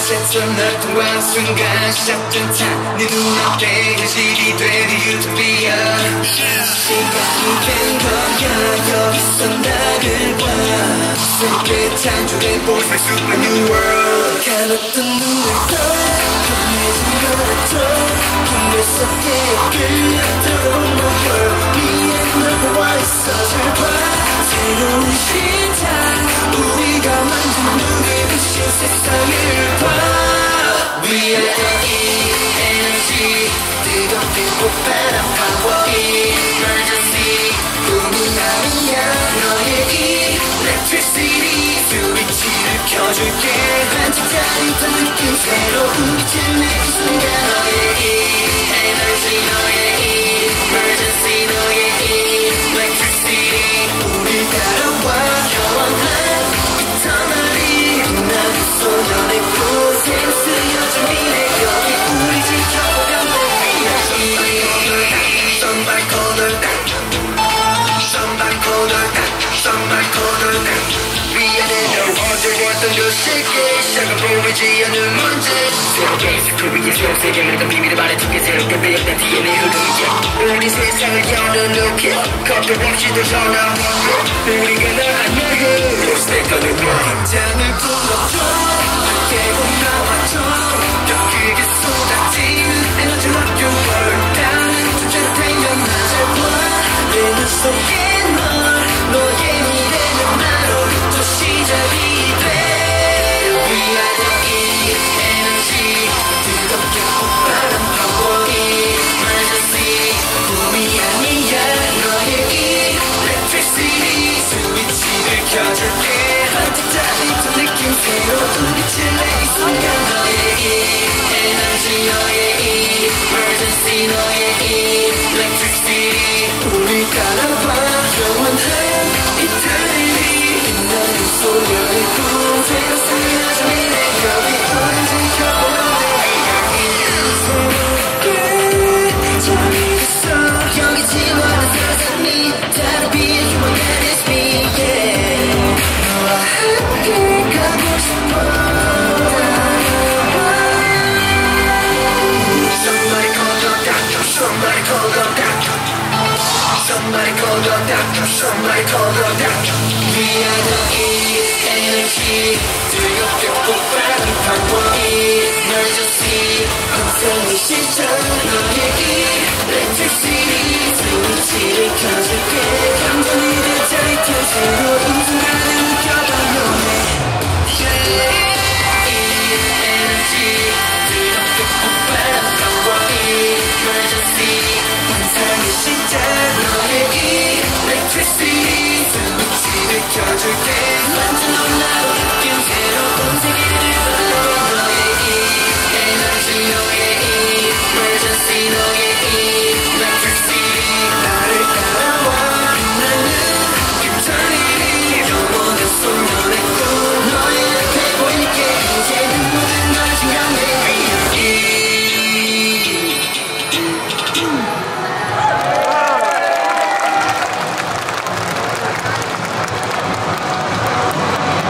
셋은 널 통한 순간 시작된 네 눈앞에 현실이 되는 유토피아 시간이 된 거야 여기서 나를 봐 새롭게 창조된 Boys like a new world 감았던 눈을 떠 편해진 거라도 꿈을 속에 끌려들어온 my world 위에 널 보아 있어 잘 봐 새로운 시작 우리가 만든 우리 비친 세상을 봐 We are the energy 뜨겁게 폭발한 power emergency 꿈이 아니야 너의 electricity 스위치를 켜줄게 반짝 짜릿한 느낌 새로운 빛을 내이 순간 너의 energy 너의 emergency 너의 electricity 우리 따라와 영원한 eternally 빛나는 소년의 곳에 쓰여진 미래 여기 우리 지켜보면 돼 Somebody call her back Somebody call her back Somebody call her back 미안해 너 어제였던 그 시기에 시작은 보이지 않는 문제 새롭게 스쿨 위에 새로운 세계를 던 비밀을 말해줄게 새롭게 배역된 DNA 흐름이야 우리 세상을 여는 눈길 겁도 없이 더 전화 우리가 널 안내해 Stay on the road 긴장을 풀어줘 깨고 나와줘 더 크게 쏟아지는 에너지 rock your world down 주제로 태어나자 내 눈 속에 너의 미래는 나로부터 시작이 돼 We are the energy 뜨겁게 폭발한 power emergency 꿈이 아니야 너의 electricity 스위치를 켜줄게 반짝 짜릿한 느낌 새로운 빛을 내 이 순간 너의 energy 너의 emergency 너의 electricity 우리 따라와 영원한 eternity 빛나는 소녀의 꿈 새로 쓰여진 미래 여기 우린 지켜보는 데 저기 있어 여기 지워진 세상이 다른 빛의 희망 that is me yeah 너와 함께 가고 싶어 Somebody call the doctor Somebody call the doctor Somebody call the doctor Somebody call the doctor We are the energy 뜨겁게 폭발한 power emergency 환상의 시작 너의 electricity